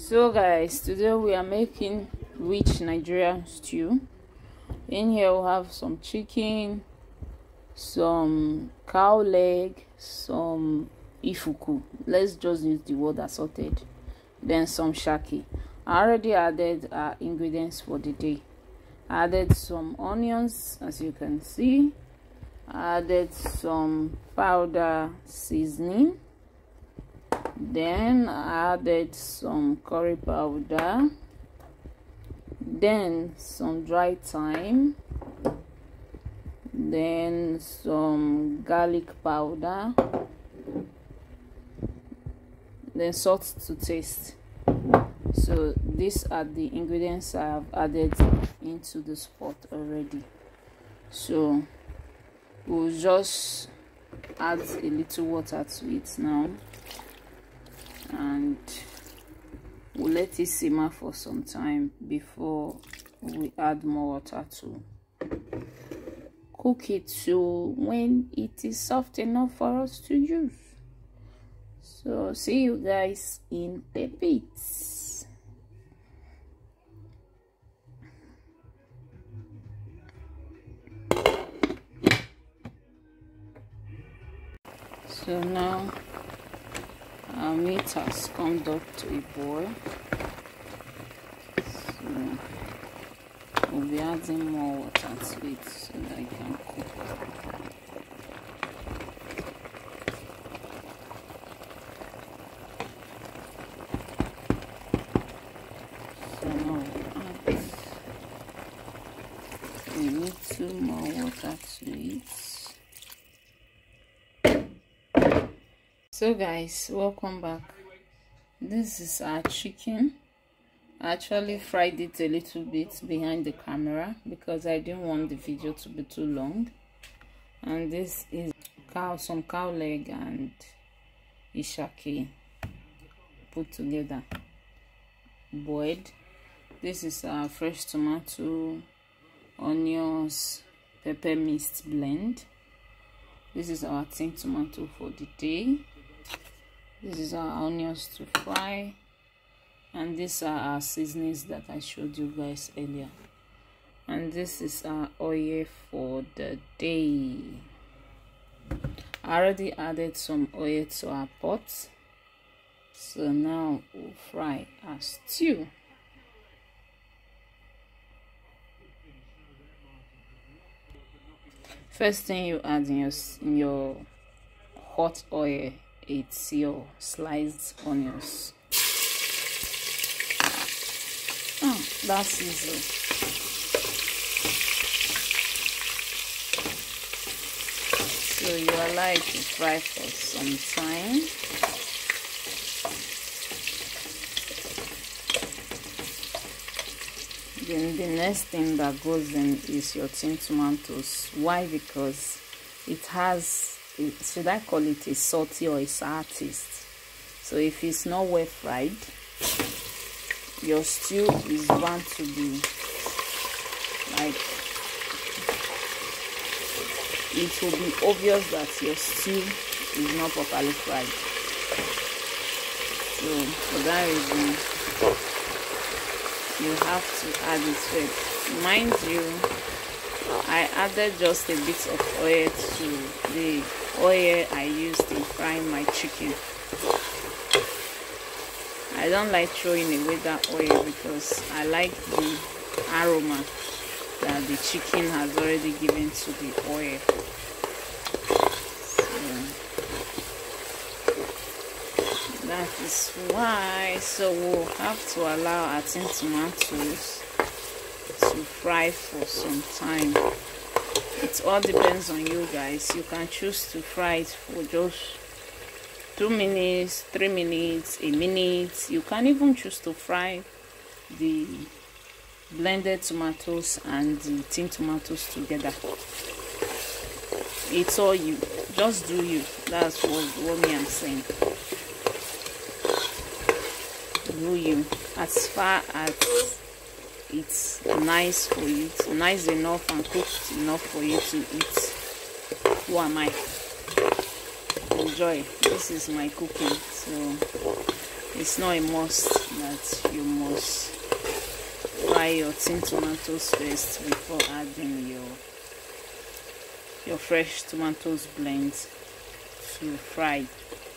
So guys, today we are making rich Nigerian stew. In here we have some chicken, some cow leg, some ifuku. Let's just use the word assorted. Then some shaki. I already added ingredients for the day. I added some onions, as you can see. I added some powder seasoning. Then I added some curry powder, then some dry thyme, then some garlic powder, then salt to taste. So these are the ingredients I have added into this pot already. So we'll just add a little water to it now, and we'll let it simmer for some time before we add more water to cook it so when it is soft enough for us to use. So see you guys in a bit. So now our meat has come up to a boil, so we'll be adding more water to it so that it can cook. So now we need two more water to it. So guys, welcome back. This is our chicken. I actually fried it a little bit behind the camera because I didn't want the video to be too long. And this is some cow leg and ishaki put together, boiled. This is our fresh tomato, onions, pepper mixed blend. This is our tin tomato for the day. This is our onions to fry, and these are our seasonings that I showed you guys earlier. And this is our oil for the day. I already added some oil to our pot, so now we'll fry our stew. First thing you add in your hot oil, it's your sliced onions. Oh, that's easy. So you allow it to fry for some time. Then the next thing that goes in is your tin tomatoes. Why? Because it has, should I call it a salty or a sour taste? So if it's not well fried, your stew is bound to be like, it will be obvious that your stew is not properly fried. So for that reason, you have to add it first. Mind you, I added just a bit of oil to the oil I used in frying my chicken. I don't like throwing away that oil because I like the aroma that the chicken has already given to the oil. So that is why. So we'll have to allow our tin tomatoes to fry for some time. It all depends on you guys. You can choose to fry it for just 2 minutes, 3 minutes, a minute. You can even choose to fry the blended tomatoes and the tin tomatoes together. It's all you. Just do you. That's what me I'm saying. Do you. As far as it's nice for you, it's nice enough and cooked enough for you to eat. Who am I? Enjoy. This is my cooking. So It's not a must that you must fry your tin tomatoes first before adding your fresh tomatoes blend to fry.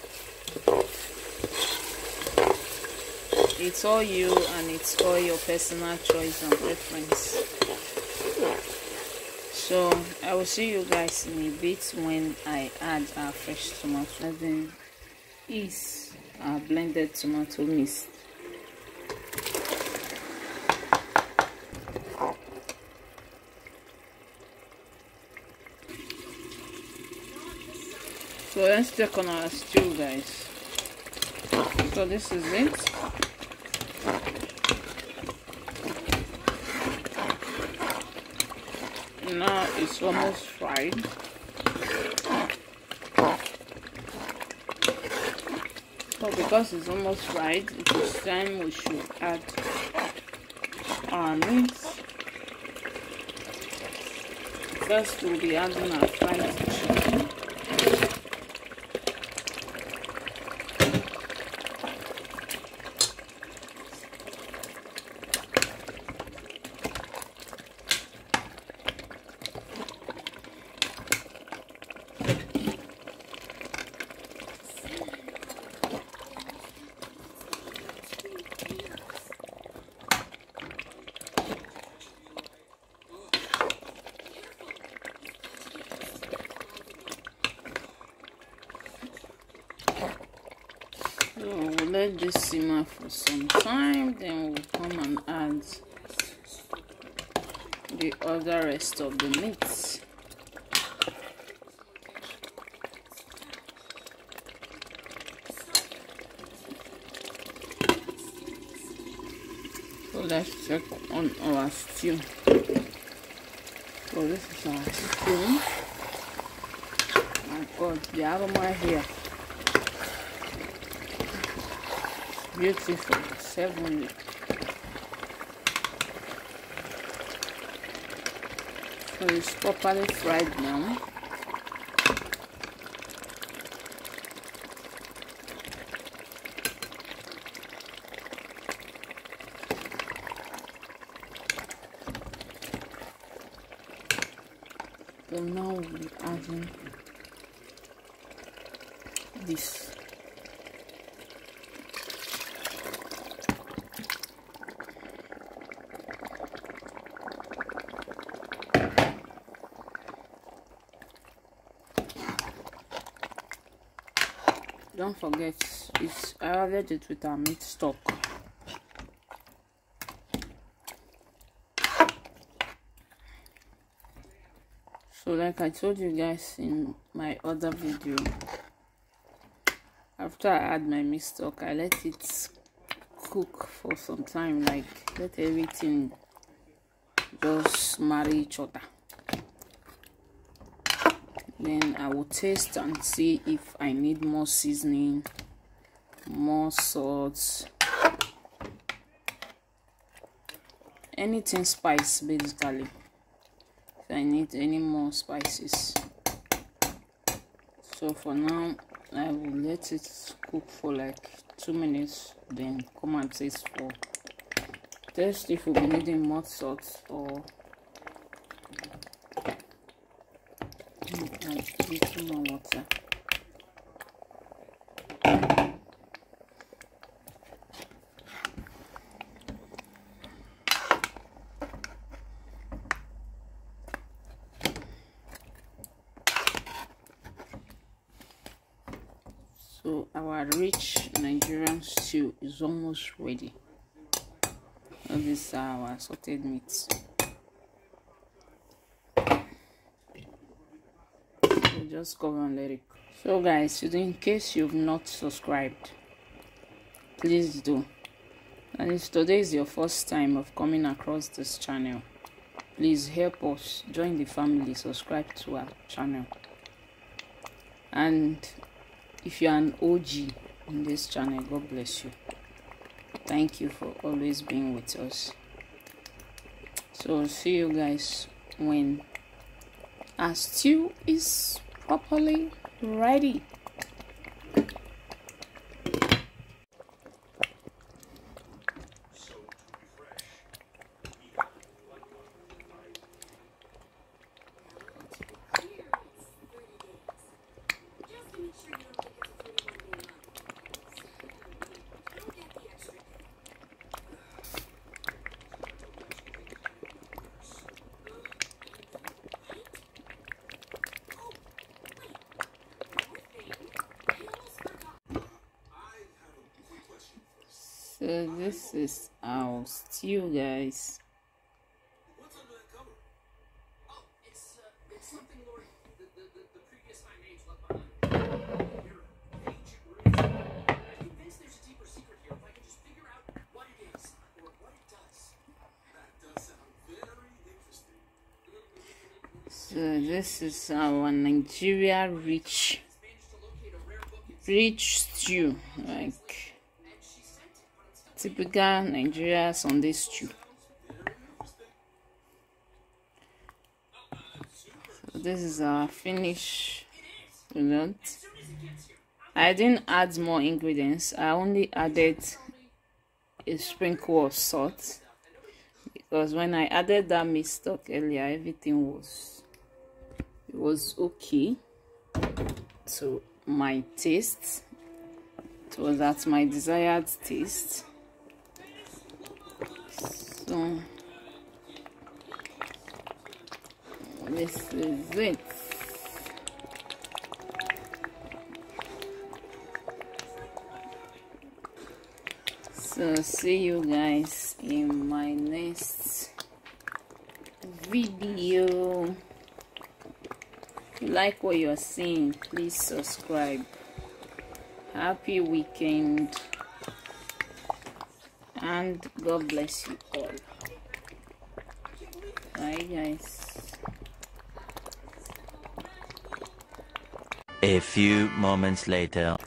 It's all you, and it's all your personal choice and preference. So I will see you guys in a bit when I add our fresh tomato. Adding is our blended tomato mix. So let's check on our stew, guys. So this is it. Now it's almost fried. So because it's almost fried, it is time we should add our meat. First we'll be adding our fried chicken. So we'll let this simmer for some time, then we'll come and add the other rest of the meat. So let's check on our stew. So this is our stew. My God, the aroma here. Beautiful, 7. So it's properly fried now. So now we're adding this. Don't forget, I added it with our meat stock. So like I told you guys in my other video, after I add my meat stock, I let it cook for some time, like let everything just marry each other. Then I will taste and see if I need more seasoning, more salt, anything spice basically. If I need any more spices. So for now I will let it cook for like 2 minutes, then come and taste if we'll be needing more salt or add a little more water. So our rich Nigerian stew is almost ready. And this is our sauteed meat. So just cover and let it cook. So guys, in case you've not subscribed, please do. And if today is your first time of coming across this channel, please help us join the family, subscribe to our channel. And if you're an OG in this channel, God bless you. Thank you for always being with us. So see you guys when our stew is properly ready. So this is our stew, guys. What's under that cover? Oh, it's something Lord, the previous high mage left behind. Here, ancient ruins. I'm convinced there's a deeper secret here. If I could just figure out what it is or what it does. That does sound very interesting. So this is our Nigeria rich stew, like typical Nigeria Sunday stew. So this is our finished product. I didn't add more ingredients. I only added a sprinkle of salt because when I added that meat stock earlier, everything was okay. So my taste, it was at my desired taste. So this is it. So see you guys in my next video. If you like what you're seeing, please subscribe. Happy weekend and God bless you all. Bye guys. A few moments later.